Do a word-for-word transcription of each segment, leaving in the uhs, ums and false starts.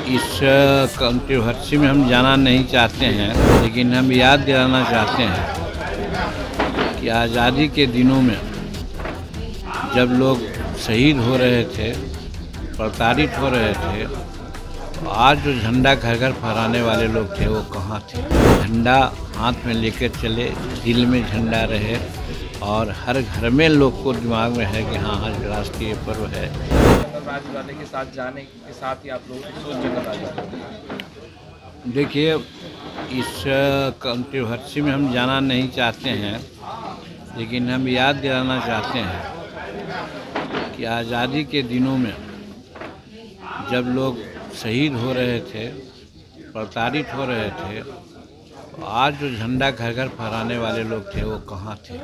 इस कंट्रोवर्सी में हम जाना नहीं चाहते हैं, लेकिन हम याद दिलाना चाहते हैं कि आज़ादी के दिनों में जब लोग शहीद हो रहे थे, प्रताड़ित हो रहे थे, तो आज जो झंडा घर घर फहराने वाले लोग थे वो कहाँ थे। झंडा हाथ में लेकर चले, दिल में झंडा रहे और हर घर में लोग को दिमाग में है कि हाँ आज राष्ट्रीय पर्व है। राज वाले के साथ जाने के साथ ही आप लोग सोच जगह आ जाते। देखिए, इस कंट्रोवर्सी में हम जाना नहीं चाहते हैं, लेकिन हम याद दिलाना चाहते हैं कि आज़ादी के दिनों में जब लोग शहीद हो रहे थे, प्रताड़ित हो रहे थे, तो आज जो झंडा घर घर फहराने वाले लोग थे वो कहाँ थे।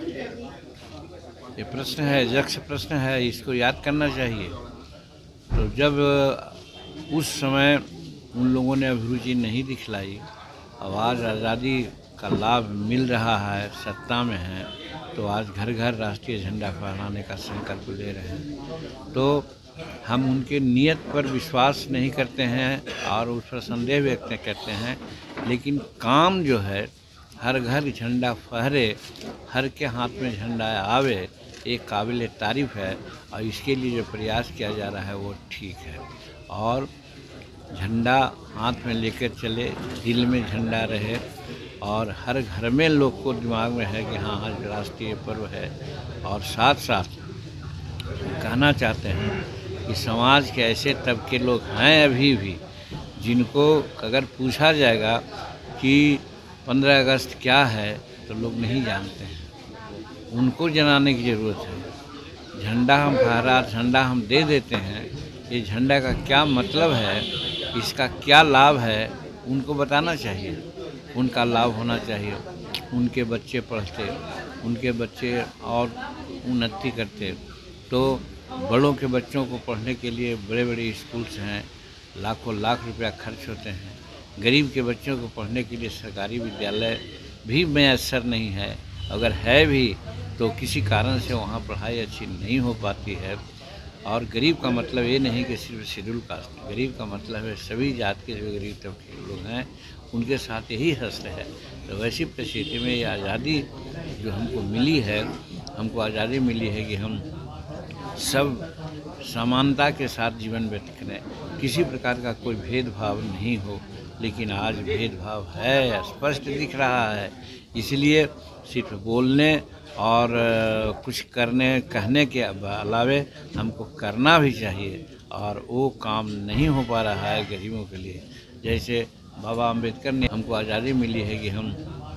ये प्रश्न है, यक्ष प्रश्न है, इसको याद करना चाहिए। तो जब उस समय उन लोगों ने अभिरुचि नहीं दिखलाई, अब आज आज़ादी का लाभ मिल रहा है, सत्ता में है, तो आज घर घर राष्ट्रीय झंडा फहराने का संकल्प ले रहे हैं। तो हम उनके नियत पर विश्वास नहीं करते हैं और उस पर संदेह व्यक्त करते हैं, लेकिन काम जो है हर घर झंडा फहरे, हर के हाथ में झंडा आवे, एक काबिल तारीफ़ है और इसके लिए जो प्रयास किया जा रहा है वो ठीक है। और झंडा हाथ में लेकर चले, दिल में झंडा रहे और हर घर में लोग को दिमाग में है कि हाँ आज राष्ट्रीय पर्व है। और साथ साथ कहना चाहते हैं कि समाज के ऐसे तबके लोग हैं अभी भी जिनको अगर पूछा जाएगा कि पंद्रह अगस्त क्या है तो लोग नहीं जानते हैं। उनको जनाने की ज़रूरत है। झंडा हम फहरा, झंडा हम दे देते हैं, ये झंडा का क्या मतलब है, इसका क्या लाभ है, उनको बताना चाहिए। उनका लाभ होना चाहिए। उनके बच्चे पढ़ते, उनके बच्चे और उन्नति करते। तो बड़ों के बच्चों को पढ़ने के लिए बड़े बड़े स्कूल्स हैं, लाखों लाख रुपया खर्च होते हैं। गरीब के बच्चों को पढ़ने के लिए सरकारी विद्यालय भी मैसर नहीं है, अगर है भी तो किसी कारण से वहाँ पढ़ाई अच्छी नहीं हो पाती है। और गरीब का मतलब ये नहीं कि सिर्फ शेड्यूल कास्ट, गरीब का मतलब है सभी जात के जो गरीब तबके के लोग हैं उनके साथ यही हश्र है। तो वैसी परिस्थिति में ये आज़ादी जो हमको मिली है, हमको आज़ादी मिली है कि हम सब समानता के साथ जीवन व्यतीत करें, किसी प्रकार का कोई भेदभाव नहीं हो। लेकिन आज भेदभाव है, स्पष्ट दिख रहा है। इसलिए सिर्फ बोलने और कुछ करने कहने के अलावे हमको करना भी चाहिए, और वो काम नहीं हो पा रहा है गरीबों के लिए। जैसे बाबा अम्बेडकर ने हमको आज़ादी मिली है कि हम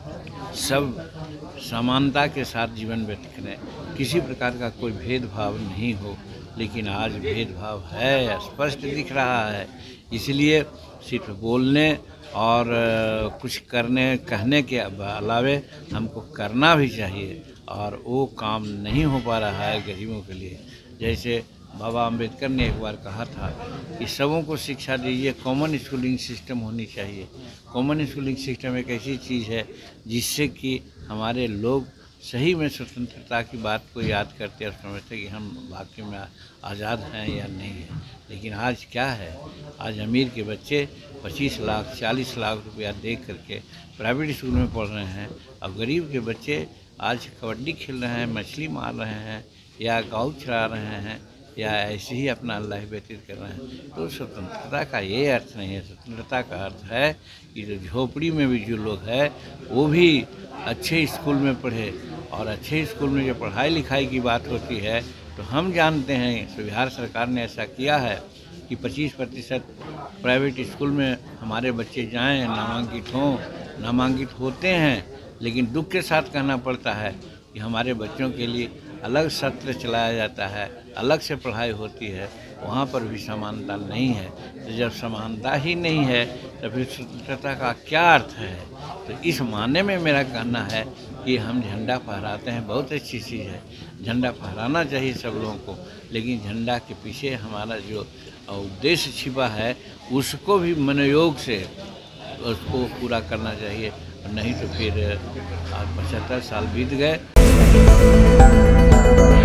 सब समानता के साथ जीवन व्यतीत करें, किसी प्रकार का कोई भेदभाव नहीं हो। लेकिन आज भेदभाव है, स्पष्ट दिख रहा है। इसलिए सिर्फ बोलने और कुछ करने कहने के अलावे हमको करना भी चाहिए, और वो काम नहीं हो पा रहा है गरीबों के लिए। जैसे बाबा अम्बेडकर ने एक बार कहा था कि सबों को शिक्षा दीजिए, कॉमन स्कूलिंग सिस्टम होनी चाहिए। कॉमन स्कूलिंग सिस्टम एक ऐसी चीज़ है जिससे कि हमारे लोग सही में स्वतंत्रता की बात को याद करते और समझते कि हम वाकई में आज़ाद हैं या नहीं हैं। लेकिन आज क्या है, आज अमीर के बच्चे पच्चीस लाख चालीस लाख रुपया दे करके प्राइवेट स्कूल में पढ़ रहे हैं, और गरीब के बच्चे आज कबड्डी खेल रहे हैं, मछली मार रहे हैं, या गाँव चला रहे हैं, या ऐसे ही अपना लाइफ व्यतीत कर रहे हैं। तो स्वतंत्रता का ये अर्थ नहीं है। स्वतंत्रता का अर्थ है कि जो झोपड़ी में भी जो लोग हैं वो भी अच्छे स्कूल में पढ़े, और अच्छे स्कूल में जो पढ़ाई लिखाई की बात होती है तो हम जानते हैं तो बिहार सरकार ने ऐसा किया है कि पच्चीस प्रतिशत प्राइवेट स्कूल में हमारे बच्चे जाएं, नामांकित हों, नामांकित होते हैं। लेकिन दुख के साथ कहना पड़ता है कि हमारे बच्चों के लिए अलग सत्र चलाया जाता है, अलग से पढ़ाई होती है, वहाँ पर भी समानता नहीं है। तो जब समानता ही नहीं है तो फिर स्वतंत्रता का क्या अर्थ है। तो इस मायने में मेरा कहना है कि हम झंडा फहराते हैं, बहुत अच्छी चीज़ है, झंडा फहराना चाहिए सब लोगों को। लेकिन झंडा के पीछे हमारा जो उद्देश्य छिपा है उसको भी मनोयोग से उसको पूरा करना चाहिए, नहीं तो फिर आज पचहत्तर साल बीत गए।